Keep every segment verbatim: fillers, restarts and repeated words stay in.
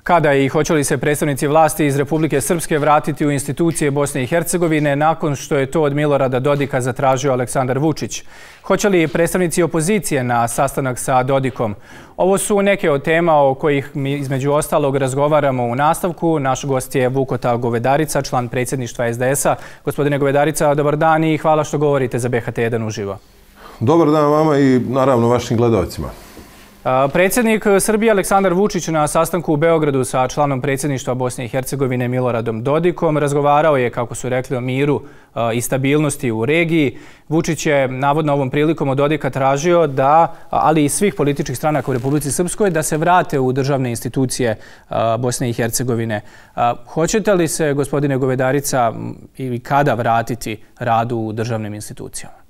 Kada i hoće li se predstavnici vlasti iz Republike Srpske vratiti u institucije Bosne i Hercegovine nakon što je to od Milorada Dodika zatražio Aleksandar Vučić? Hoće li predstavnici opozicije na sastanak sa Dodikom? Ovo su neke od tema o kojih mi između ostalog razgovaramo u nastavku. Naš gost je Vukota Govedarica, član predsjedništva S D S-a. Gospodine Govedarica, dobar dan i hvala što govorite za B H T jedan uživo. Dobar dan vama i naravno vašim gledalcima. Predsjednik Srbije Aleksandar Vučić na sastanku u Beogradu sa članom predsjedništva Bosne i Hercegovine Miloradom Dodikom razgovarao je, kako su rekli, o miru i stabilnosti u regiji. Vučić je navodno ovom prilikom od Dodika tražio da, ali i svih političkih stranaka u Republici Srpskoj, da se vrate u državne institucije Bosne i Hercegovine. Hoćete li se, gospodine Govedarica, ili kada vratiti radu u državnim institucijama?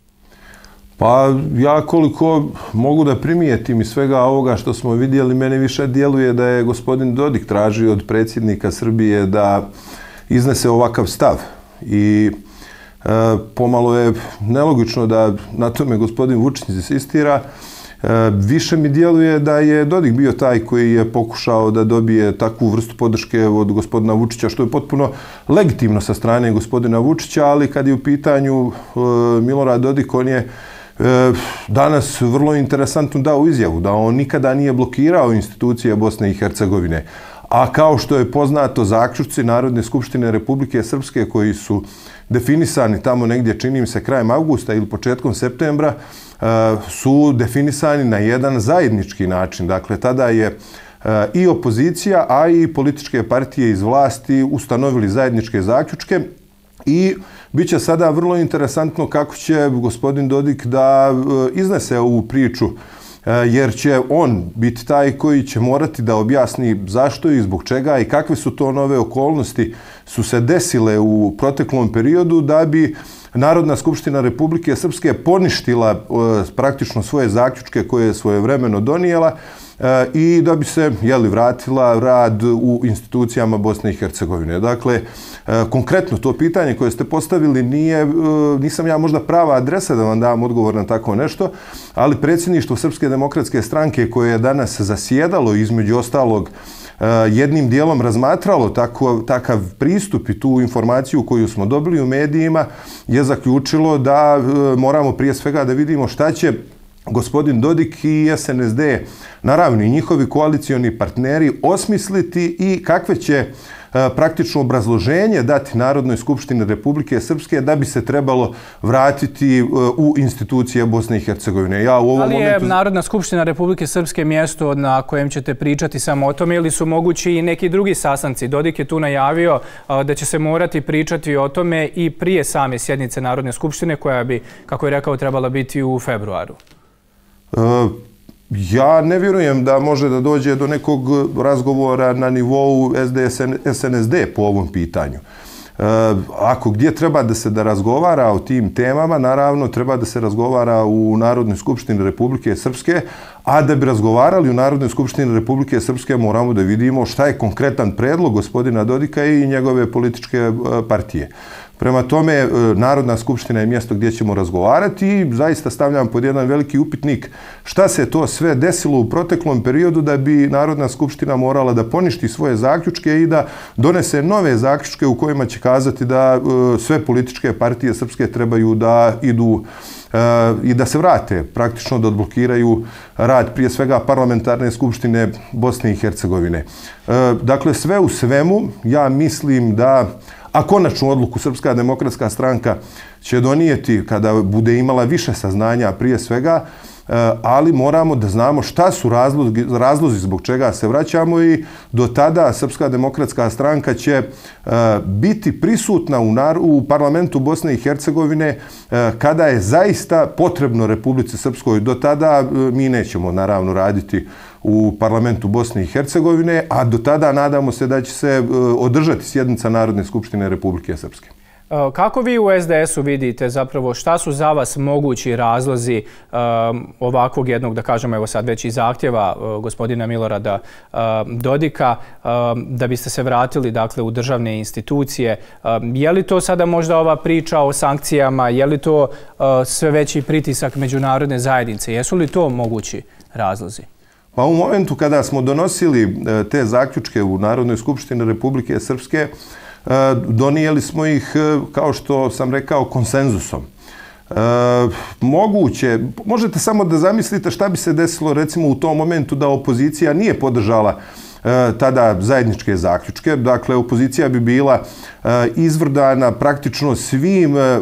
Pa ja koliko mogu da primijetim iz svega ovoga što smo vidjeli, meni više djeluje da je gospodin Dodik tražio od predsjednika Srbije da iznese ovakav stav. I e, pomalo je nelogično da na tome gospodin Vučić insistira. E, više mi djeluje da je Dodik bio taj koji je pokušao da dobije takvu vrstu podrške od gospodina Vučića, što je potpuno legitimno sa strane gospodina Vučića, ali kad je u pitanju e, Milorad Dodik, on je danas vrlo interesantno dao izjavu da on nikada nije blokirao institucije Bosne i Hercegovine. A kao što je poznato, zaključci Narodne skupštine Republike Srpske koji su definisani tamo negdje, čini mi se, krajem avgusta ili početkom septembra, su definisani na jedan zajednički način. Dakle, tada je i opozicija, a i političke partije iz vlasti ustanovili zajedničke zaključke i bit će sada vrlo interesantno kako će gospodin Dodik da iznese ovu priču, jer će on biti taj koji će morati da objasni zašto i zbog čega i kakve su to nove okolnosti su se desile u proteklom periodu da bi Narodna skupština Republike Srpske poništila praktično svoje zaključke koje je svojevremeno donijela i da bi se jeli, vratila rad u institucijama Bosne i Hercegovine. Dakle, konkretno to pitanje koje ste postavili nije, nisam ja možda prava adresa da vam dam odgovor na tako nešto, ali predsjedništvo Srpske demokratske stranke koje je danas zasjedalo, između ostalog jednim dijelom razmatralo tako, takav pristup i tu informaciju koju smo dobili u medijima, je zaključilo da moramo prije svega da vidimo šta će gospodin Dodik i S N S D, naravno i njihovi koalicioni partneri, osmisliti i kakve će praktično obrazloženje dati Narodnoj skupštini Republike Srpske da bi se trebalo vratiti u institucije Bosne i Hercegovine. Ja u ovom Ali je momentu... Narodna skupština Republike Srpske mjesto na kojem ćete pričati samo o tome ili su mogući i neki drugi sastanci? Dodik je tu najavio da će se morati pričati o tome i prije same sjednice Narodne skupštine koja bi, kako je rekao, trebala biti u februaru. Uh... Ja ne vjerujem da može da dođe do nekog razgovora na nivou S D S N S D po ovom pitanju. E, ako gdje treba da se da razgovara o tim temama, naravno treba da se razgovara u Narodnoj skupštini Republike Srpske, a da bi razgovarali u Narodnoj skupštini Republike Srpske moramo da vidimo šta je konkretan predlog gospodina Dodika i njegove političke partije. Prema tome, Narodna skupština je mjesto gdje ćemo razgovarati i zaista stavljam pod jedan veliki upitnik šta se to sve desilo u proteklom periodu da bi Narodna skupština morala da poništi svoje zaključke i da donese nove zaključke u kojima će kazati da sve političke partije srpske trebaju da idu i da se vrate, praktično da odblokiraju rad prije svega parlamentarne skupštine Bosne i Hercegovine. Dakle, sve u svemu, ja mislim da a konačnu odluku Srpska demokratska stranka će donijeti kada bude imala više saznanja prije svega, ali moramo da znamo šta su razlozi, razlozi zbog čega se vraćamo i do tada Srpska demokratska stranka će biti prisutna u, nar u parlamentu Bosne i Hercegovine kada je zaista potrebno Republici Srpskoj. Do tada mi nećemo naravno raditi u parlamentu Bosne i Hercegovine, a do tada nadamo se da će se održati sjednica Narodne skupštine Republike Srpske. Kako vi u S D S-u vidite zapravo šta su za vas mogući razlozi um, ovakvog jednog, da kažemo evo sad već i zahtjeva uh, gospodina Milorada uh, Dodika um, da biste se vratili dakle u državne institucije? Um, je li to sada možda ova priča o sankcijama? Je li to uh, sve veći pritisak međunarodne zajednice? Jesu li to mogući razlozi? Pa u momentu kada smo donosili te zaključke u Narodnoj skupštini Republike Srpske, donijeli smo ih, kao što sam rekao, konsenzusom. E, moguće, možete samo da zamislite šta bi se desilo recimo u tom momentu da opozicija nije podržala e, tada zajedničke zaključke. Dakle, opozicija bi bila e, izvrdana praktično svim e,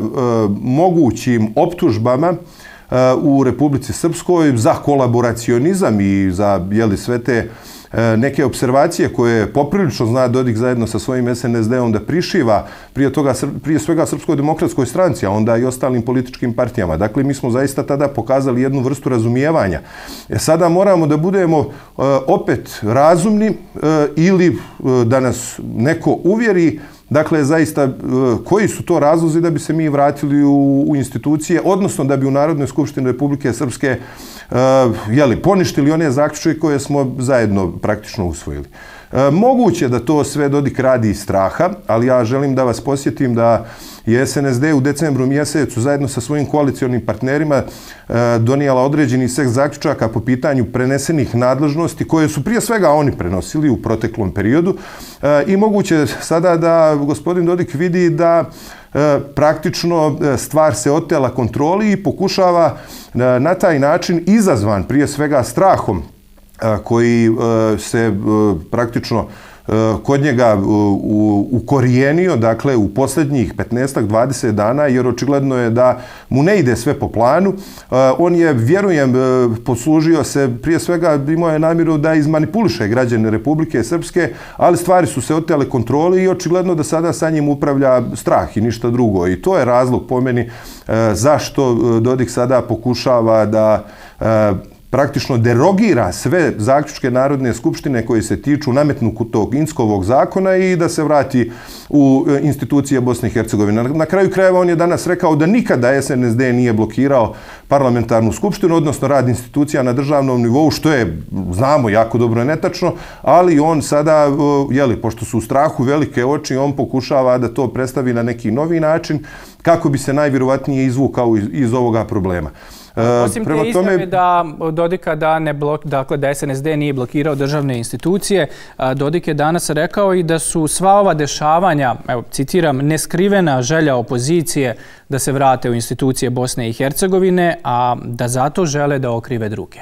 mogućim optužbama e, u Republici Srpskoj za kolaboracionizam i za jeli, sve te neke observacije koje poprilično zna Dodik zajedno sa svojim es en es de-om da prišiva prije, toga, prije svega Srpskoj demokratskoj stranci, a onda i ostalim političkim partijama. Dakle, mi smo zaista tada pokazali jednu vrstu razumijevanja. E, sada moramo da budemo e, opet razumni e, ili e, da nas neko uvjeri, dakle, zaista, koji su to razlozi da bi se mi vratili u, u institucije, odnosno da bi u Narodnoj skupštini Republike Srpske uh, jeli, poništili one zaključke koje smo zajedno praktično usvojili. Uh, moguće da to sve Dodik radi iz straha, ali ja želim da vas posjetim da je es en es de u decembru mjesecu zajedno sa svojim koalicionim partnerima uh, donijela određeni set zaključaka po pitanju prenesenih nadležnosti koje su prije svega oni prenosili u proteklom periodu uh, i moguće sada da gospodin Dodik vidi da e, praktično stvar se otela kontroli i pokušava e, na taj način izazvan prije svega strahom e, koji e, se e, praktično e, kod njega u, ukorijenio, dakle u posljednjih petnaest do dvadeset dana, jer očigledno je da mu ne ide sve po planu. E, on je, vjerujem, poslužio se, prije svega imao je namjeru da izmanipuliše građane Republike Srpske, ali stvari su se otele kontroli i očigledno da sada sa njim upravlja strah i ništa drugo. I to je razlog po meni e, zašto Dodik sada pokušava da e, praktično derogira sve zaključke Narodne skupštine koji se tiču nametnutog Inskovog zakona i da se vrati u institucije Bosne i Hercegovine. Na kraju krajeva on je danas rekao da nikada es en es de nije blokirao parlamentarnu skupštinu, odnosno rad institucija na državnom nivou, što je, znamo, jako dobro netačno, ali on sada, jeli, pošto su u strahu velike oči, on pokušava da to predstavi na neki novi način kako bi se najvjerovatnije izvukao iz, iz ovoga problema. Osim te izjave da Dodika da, ne blok, dakle, da es en es de nije blokirao državne institucije, Dodik je danas rekao i da su sva ova dešavanja, evo, citiram, neskrivena želja opozicije da se vrate u institucije Bosne i Hercegovine, a da zato žele da okrive druge.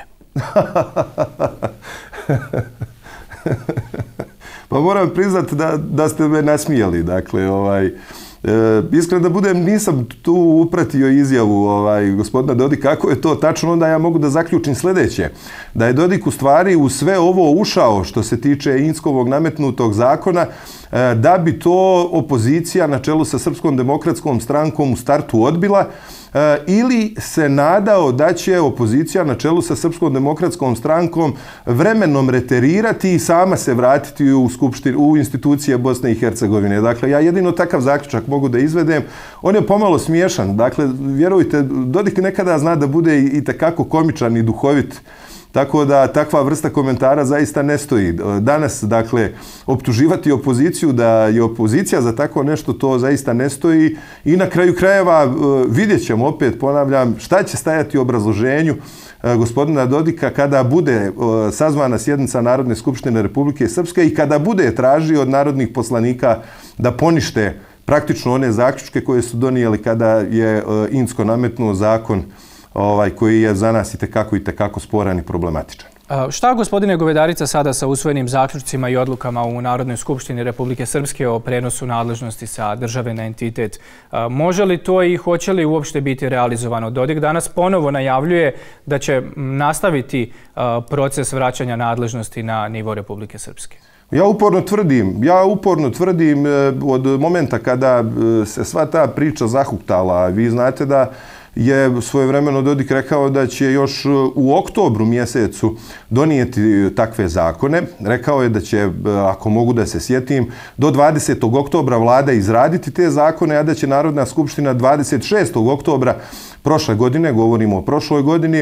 Pa moram priznati da, da ste me nasmijali. Dakle, ovaj... E, iskreno da budem, nisam tu upratio izjavu ovaj, gospodina Dodika. Kako je to tačno, onda ja mogu da zaključim sljedeće. Da je Dodik u stvari u sve ovo ušao što se tiče Inskovog nametnutog zakona, e, da bi to opozicija na čelu sa Srpskom demokratskom strankom u startu odbila, e, ili se nadao da će opozicija na čelu sa Srpskom demokratskom strankom vremenom reterirati i sama se vratiti u, skupštini, u institucije Bosne i Hercegovine. Dakle, ja jedino takav zaključak mogu da izvedem. On je pomalo smiješan. Dakle, vjerujte, Dodik nekada zna da bude i takako komičan i duhovit. Tako da takva vrsta komentara zaista ne stoji. Danas, dakle, optuživati opoziciju da je opozicija za tako nešto, to zaista ne stoji. I na kraju krajeva vidjet ćemo, opet ponavljam, šta će stajati u obrazloženju gospodina Dodika kada bude sazvana sjednica Narodne skupštine Republike Srpske i kada bude tražio od narodnih poslanika da ponište praktično one zaključke koje su donijeli kada je Insko nametnuo zakon ovaj, koji je za nas i tekako i tekako sporan i problematičan. Šta, gospodine Govedarica, sada sa usvojenim zaključcima i odlukama u Narodnoj skupštini Republike Srpske o prenosu nadležnosti sa države na entitet? Može li to i hoće li uopšte biti realizovano? Dodik danas ponovo najavljuje da će nastaviti proces vraćanja nadležnosti na nivo Republike Srpske. Ja uporno tvrdim, ja uporno tvrdim od momenta kada se sva ta priča zahuktala. Vi znate da je svojevremeno Dodik rekao da će još u oktobru mjesecu donijeti takve zakone. Rekao je da će, ako mogu da se sjetim, do dvadesetog oktobra vlada izraditi te zakone, a da će Narodna skupština dvadeset šestog oktobra prošle godine, govorimo o prošloj godini,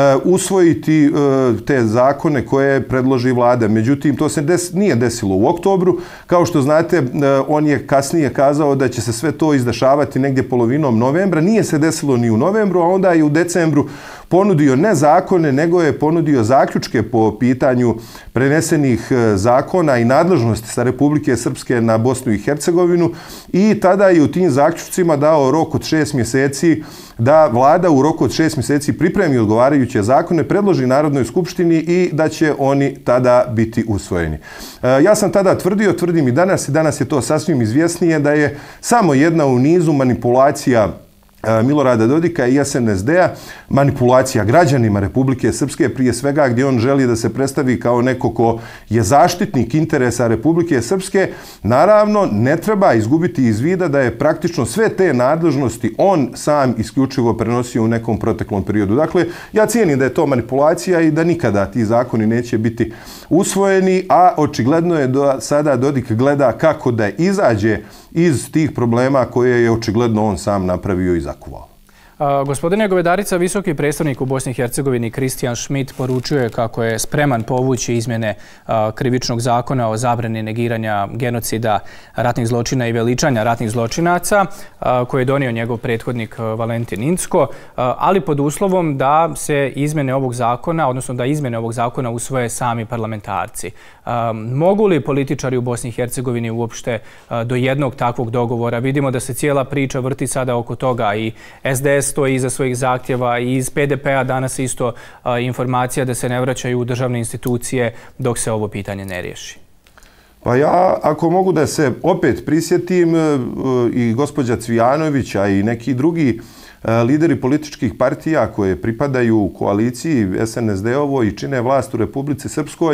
usvojiti te zakone koje predloži vlada. Međutim, to se des, nije desilo u oktobru. Kao što znate, on je kasnije kazao da će se sve to izdešavati negdje polovinom novembra. Nije se desilo ni u novembru, a onda i u decembru ponudio ne zakone, nego je ponudio zaključke po pitanju prenesenih zakona i nadležnosti sa Republike Srpske na Bosnu i Hercegovinu i tada je u tim zaključcima dao rok od šest mjeseci da vlada u roku od šest mjeseci pripremi odgovarajuće zakone, predloži Narodnoj skupštini i da će oni tada biti usvojeni. Ja sam tada tvrdio, tvrdim i danas, i danas je to sasvim izvjesnije, da je samo jedna u nizu manipulacija Milorada Dodika i S N S D-a, manipulacija građanima Republike Srpske, prije svega gdje on želi da se predstavi kao neko ko je zaštitnik interesa Republike Srpske. Naravno, ne treba izgubiti iz vida da je praktično sve te nadležnosti on sam isključivo prenosio u nekom proteklom periodu. Dakle, ja cijenim da je to manipulacija i da nikada ti zakoni neće biti usvojeni, a očigledno je da sada Dodik gleda kako da izađe iz tih problema koje je očigledno on sam napravio i zakuvao. Gospodine Govedarica, visoki predstavnik u Bosni i Hercegovini Kristijan Schmidt poručuje kako je spreman povući izmjene krivičnog zakona o zabrani negiranja genocida, ratnih zločina i veličanja ratnih zločinaca koje je donio njegov prethodnik Valentin Incko, ali pod uslovom da se izmjene ovog zakona, odnosno da izmjene ovog zakona usvoje sami parlamentarci. Mogu li političari u Bosni i Hercegovini uopšte do jednog takvog dogovora? Vidimo da se cijela priča vrti sada oko toga i S D S stoji iza svojih zahtjeva i iz P D P-a danas isto informacija da se ne vraćaju u državne institucije dok se ovo pitanje ne riješi. Pa ja, ako mogu da se opet prisjetim, i gospođa Cvijanovića i neki drugi lideri političkih partija koje pripadaju koaliciji S N S D-ovoj i čine vlast u Republici Srpskoj,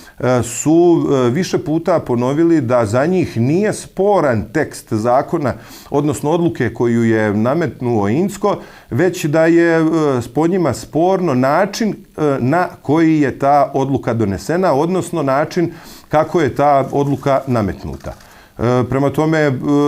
su više puta ponovili da za njih nije sporan tekst zakona, odnosno odluke koju je nametnuo Incko, već da je po njima sporno način na koji je ta odluka donesena, odnosno način kako je ta odluka nametnuta. Prema tome,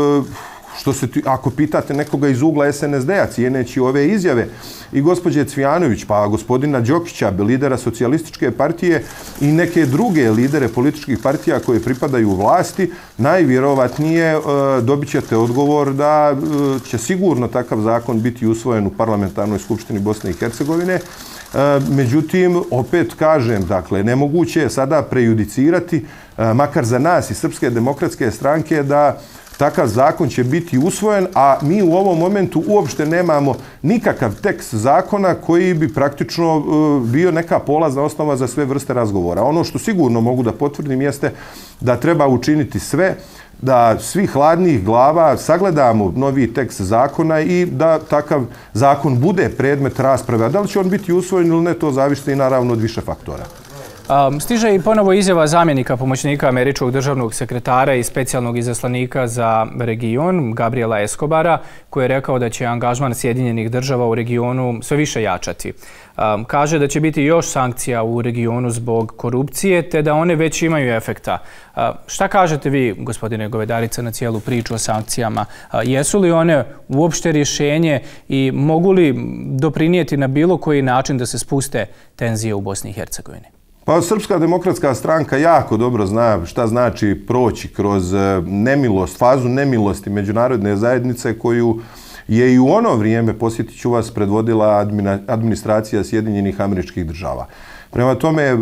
što se, ako pitate nekoga iz ugla S N S D-a, cijeneći ove izjave i gospođe Cvijanović, pa gospodina Đokića, lidera socijalističke partije i neke druge lidere političkih partija koje pripadaju vlasti, najvjerovatnije dobit ćete odgovor da će sigurno takav zakon biti usvojen u Parlamentarnoj skupštini Bosne i Hercegovine. Međutim, opet kažem, dakle, nemoguće je sada prejudicirati, makar za nas iz Srpske demokratske stranke, da takav zakon će biti usvojen, a mi u ovom momentu uopšte nemamo nikakav tekst zakona koji bi praktično bio neka polazna osnova za sve vrste razgovora. Ono što sigurno mogu da potvrdim jeste da treba učiniti sve da svi hladnih glava sagledamo novi tekst zakona i da takav zakon bude predmet rasprave. A da li će on biti usvojen ili ne, to zavisi i naravno od više faktora. Stiže i ponovo izjava zamjenika pomoćnika američkog državnog sekretara i specijalnog izaslanika za region, Gabriela Escobara, koji je rekao da će angažman Sjedinjenih država u regionu sve više jačati. Kaže da će biti još sankcija u regionu zbog korupcije, te da one već imaju efekta. Šta kažete vi, gospodine Govedarica, na cijelu priču o sankcijama? Jesu li one uopšte rješenje i mogu li doprinijeti na bilo koji način da se spuste tenzije u Bosni i Hercegovini? Pa Srpska demokratska stranka jako dobro zna šta znači proći kroz nemilost, fazu nemilosti međunarodne zajednice koju je i u ono vrijeme, posjetit ću vas, predvodila administracija Sjedinjenih Američkih Država. Prema tome,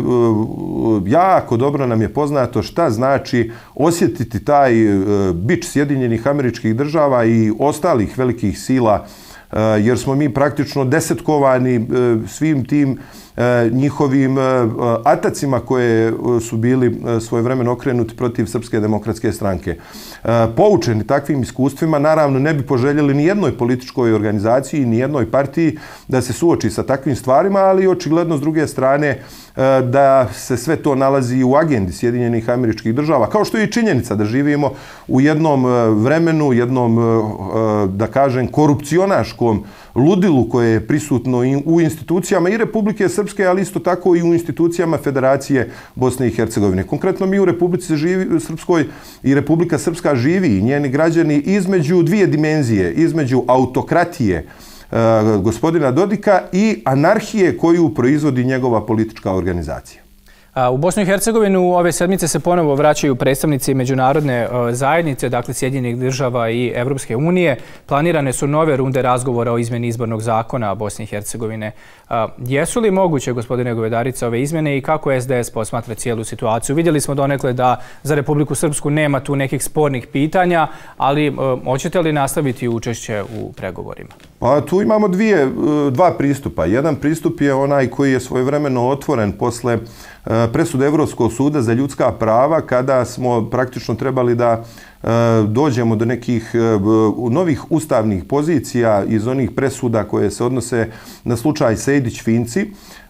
jako dobro nam je poznato šta znači osjetiti taj bič Sjedinjenih Američkih Država i ostalih velikih sila, jer smo mi praktično desetkovani svim tim njihovim atacima koje su bili svojevremeno okrenuti protiv Srpske demokratske stranke. Poučeni takvim iskustvima, naravno ne bi poželjeli ni jednoj političkoj organizaciji, ni jednoj partiji da se suoči sa takvim stvarima, ali očigledno s druge strane da se sve to nalazi u agendi Sjedinjenih Američkih Država, kao što je i činjenica da živimo u jednom vremenu, jednom, da kažem, korupcionaškom ludilu koje je prisutno u institucijama i Republike Srpske, ali isto tako i u institucijama Federacije Bosne i Hercegovine. Konkretno mi u Republici Srpskoj i Republika Srpska živi i njeni građani između dvije dimenzije, između autokratije gospodina Dodika i anarhije koju proizvodi njegova politička organizacija. U Bosnu i Hercegovinu ove sedmice se ponovo vraćaju predstavnici međunarodne zajednice, dakle Sjedinjenih država i Evropske unije. Planirane su nove runde razgovora o izmjeni izbornog zakona Bosne i Hercegovine. Jesu li moguće, gospodine Govedarica, ove izmjene i kako es de es posmatra cijelu situaciju? Vidjeli smo donekle da za Republiku Srpsku nema tu nekih spornih pitanja, ali hoćete li nastaviti učešće u pregovorima? Pa tu imamo dvije, dva pristupa. Jedan pristup je onaj koji je svojevremeno otvoren posle presude Evropskog suda za ljudska prava, kada smo praktično trebali da dođemo do nekih novih ustavnih pozicija iz onih presuda koje se odnose na slučaj Sejdić-Finci.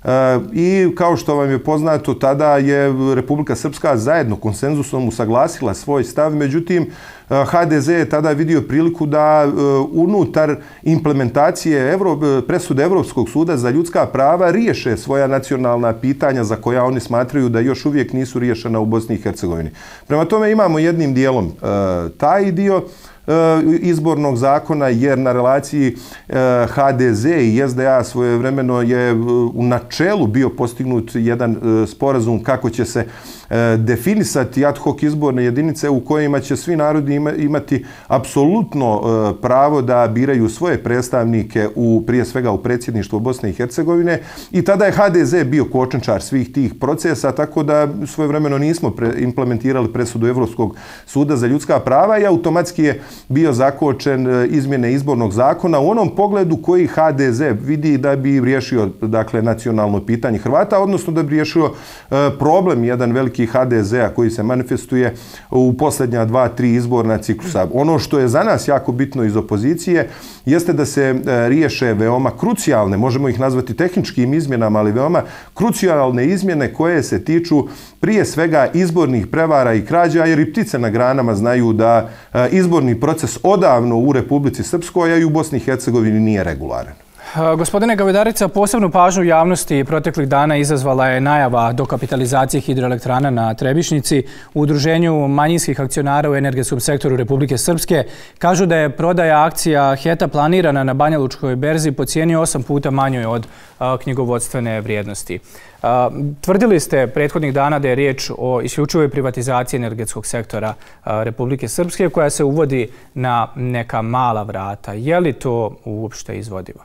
I kao što vam je poznato, tada je Republika Srpska zajedno konsenzusom usaglasila svoj stav, međutim ha de ze je tada vidio priliku da unutar implementacije presude Evropskog suda za ljudska prava riješe svoja nacionalna pitanja za koja oni smatraju da još uvijek nisu riješena u Bosni i Hercegovini. Prema tome imamo jednim dijelom taj dio izbornog zakona, jer na relaciji ha de ze i es de a svojevremeno je u načelu bio postignut jedan sporazum kako će se definisati ad hoc izborne jedinice u kojima će svi narodi imati apsolutno pravo da biraju svoje predstavnike u, prije svega u predsjedništvu Bosne i Hercegovine, i tada je ha de ze bio kočničar svih tih procesa, tako da svojevremeno nismo pre, implementirali presudu Evropskog suda za ljudska prava i automatski je bio zakočen izmjene izbornog zakona u onom pogledu koji ha de ze vidi da bi riješio, dakle, nacionalno pitanje Hrvata, odnosno da bi riješio problem jedan veliki ha de zea koji se manifestuje u posljednja dva, tri izborna ciklusa. Ono što je za nas jako bitno iz opozicije jeste da se riješe veoma krucijalne, možemo ih nazvati tehničkim izmjenama, ali veoma krucijalne izmjene koje se tiču prije svega izbornih prevara i krađa, jer i ptice na granama znaju da izborni proces odavno u Republici Srpskoj, a i u Bosni i Hercegovini nije regularan. Gospodine Govedarica, posebnu pažnju javnosti proteklih dana izazvala je najava dokapitalizacije hidroelektrana na Trebišnjici. U Udruženju manjinskih akcionara u energetskom sektoru Republike Srpske kažu da je prodaja akcija HET-a planirana na Banjalučkoj berzi po cijeni osam puta manjoj od knjigovodstvene vrijednosti. Tvrdili ste prethodnih dana da je riječ o isključivoj privatizaciji energetskog sektora Republike Srpske koja se uvodi na neka mala vrata. Je li to uopšte izvodivo?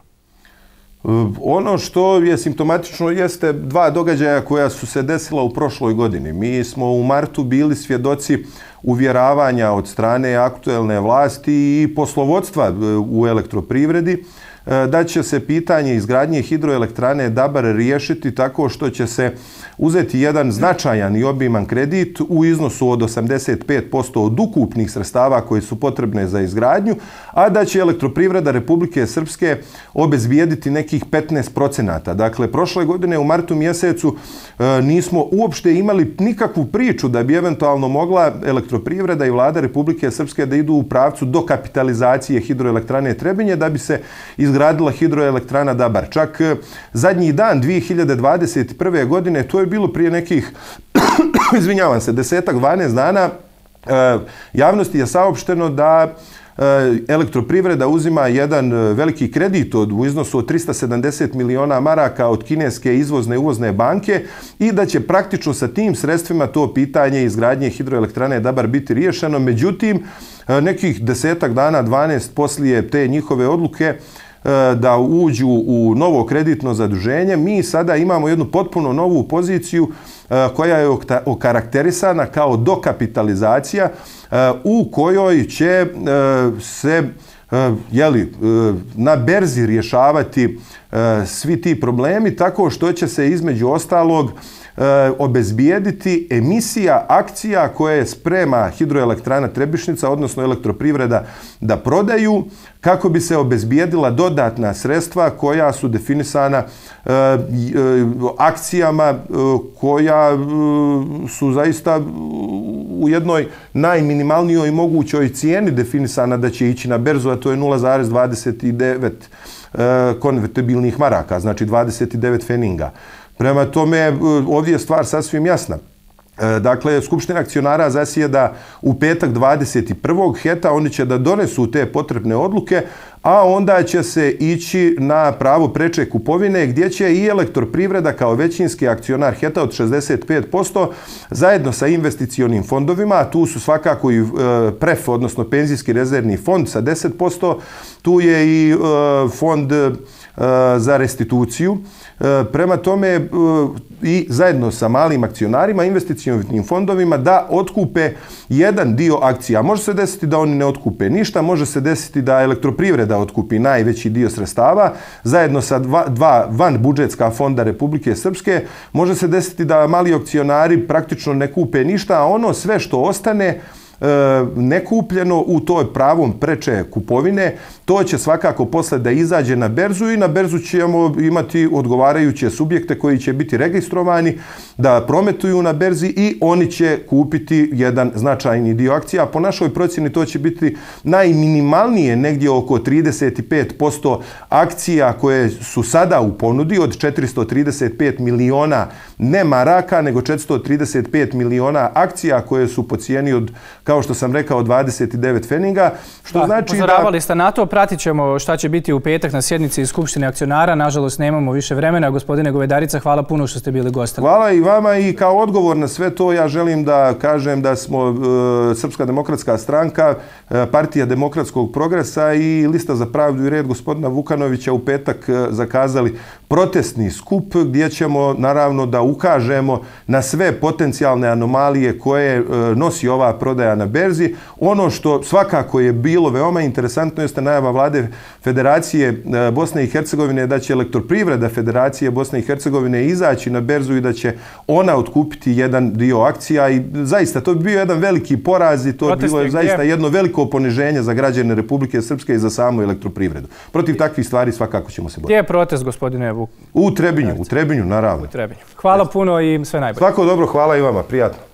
Ono što je simptomatično jeste dva događaja koja su se desila u prošloj godini. Mi smo u martu bili svjedoci uvjeravanja od strane aktuelne vlasti i poslovodstva u elektroprivredi da će se pitanje izgradnje hidroelektrane Dabar riješiti tako što će se uzeti jedan značajan i obiman kredit u iznosu od osamdeset pet posto od ukupnih sredstava koji su potrebne za izgradnju, a da će elektroprivreda Republike Srpske obezbijediti nekih petnaest procenata. Dakle, prošle godine u martu mjesecu nismo uopšte imali nikakvu priču da bi eventualno mogla elektroprivreda i vlada Republike Srpske da idu u pravcu dokapitalizacije hidroelektrane Trebinje da bi se izgradila hidroelektrana Dabar. Čak zadnji dan dvije hiljade dvadeset prve. godine, to je bilo prije nekih, izvinjavam se, desetak, dvanaest dana, javnosti je saopšteno da elektroprivreda uzima jedan veliki kredit od, u iznosu od trista sedamdeset miliona maraka od kineske izvozne i uvozne banke i da će praktično sa tim sredstvima to pitanje izgradnje hidroelektrane Dabar biti riješeno. Međutim, nekih desetak dana, dvanaest poslije te njihove odluke da uđu u novo kreditno zaduženje, mi sada imamo jednu potpuno novu poziciju koja je okarakterisana kao dokapitalizacija u kojoj će se jeli, na berzi rješavati svi ti problemi tako što će se između ostalog obezbijediti emisija akcija koje sprema hidroelektrana Trebišnica, odnosno elektroprivreda, da prodaju kako bi se obezbijedila dodatna sredstva koja su definisana e, e, akcijama e, koja e, su zaista u jednoj najminimalnijoj mogućoj cijeni definisana da će ići na berzu, a to je nula zarez dvadeset devet e, konvertibilnih maraka, znači dvadeset devet feninga. Prema tome, ovdje je stvar sasvim jasna. Dakle, Skupština akcionara zasjeda u petak dvadeset prvog heta, oni će da donesu te potrebne odluke, a onda će se ići na pravo preče kupovine gdje će i Elektroprivreda kao većinski akcionar heta od šezdeset pet posto zajedno sa investicionim fondovima, a tu su svakako i pref, odnosno penzijski rezervni fond sa deset posto, tu je i fond za restituciju. Prema tome i zajedno sa malim akcionarima, investicionim fondovima da otkupe jedan dio akcija. Može se desiti da oni ne otkupe ništa, može se desiti da Elektroprivreda otkupi najveći dio sredstava zajedno sa dva, dva van budžetska fonda Republike Srpske. Može se desiti da mali akcionari praktično ne kupe ništa, a ono sve što ostane nekupljeno u toj pravom preče kupovine, to će svakako posle da izađe na berzu i na berzu ćemo imati odgovarajuće subjekte koji će biti registrovani da prometuju na berzi i oni će kupiti jedan značajni dio akcija. Po našoj procjeni to će biti najminimalnije negdje oko trideset pet posto akcija koje su sada u ponudi od četiristo trideset pet miliona ne maraka, nego četiristo trideset pet miliona akcija koje su po cijeni od, kao što sam rekao, dvadeset devet feninga. Što da, znači upozoravali da... ste na to, pratit ćemo šta će biti u petak na sjednici Skupštine akcionara. Nažalost, nemamo više vremena. Gospodine Govedarica, hvala puno što ste bili gosti. Hvala i vama i kao odgovor na sve to ja želim da kažem da smo e, Srpska demokratska stranka, e, Partija demokratskog progresa i Lista za pravdu i red gospodina Vukanovića u petak e, zakazali protestni skup gdje ćemo naravno da ukažemo na sve potencijalne anomalije koje e, nosi ova prodaja na berzi. Ono što svakako je bilo veoma interesantno jeste najava vlade Federacije Bosne i Hercegovine da će Elektroprivreda Federacije Bosne i Hercegovine izaći na berzu i da će ona otkupiti jedan dio akcija i zaista to bi bio jedan veliki poraz i to bi bilo zaista jedno veliko poniženje za građane Republike Srpske i za samu Elektroprivredu. Protiv takvih stvari svakako ćemo se boriti. Gdje je protest, gospodine Vuk? U Trebinju, u Trebinju, naravno. U Trebinju. Hvala puno i sve najbolje. Svako dobro, hvala i vama, prijatno.